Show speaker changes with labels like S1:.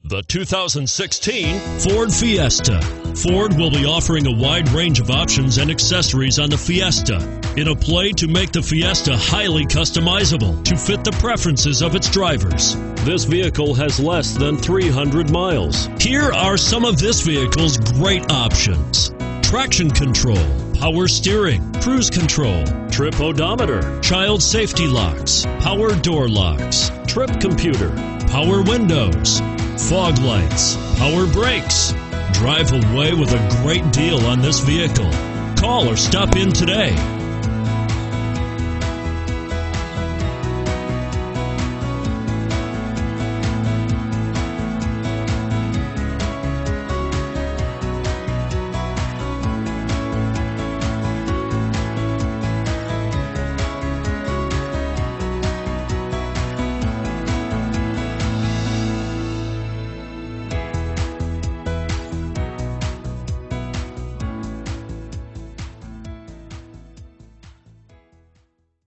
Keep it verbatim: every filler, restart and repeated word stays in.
S1: The two thousand sixteen Ford Fiesta. Ford will be offering a wide range of options and accessories on the Fiesta in a play to make the Fiesta highly customizable to fit the preferences of its drivers. This vehicle has less than three hundred miles. Here are some of this vehicle's great options: traction control, power steering, cruise control, trip odometer, child safety locks, power door locks, trip computer, power windows, fog lights, power brakes. Drive away with a great deal on this vehicle. Call or stop in today.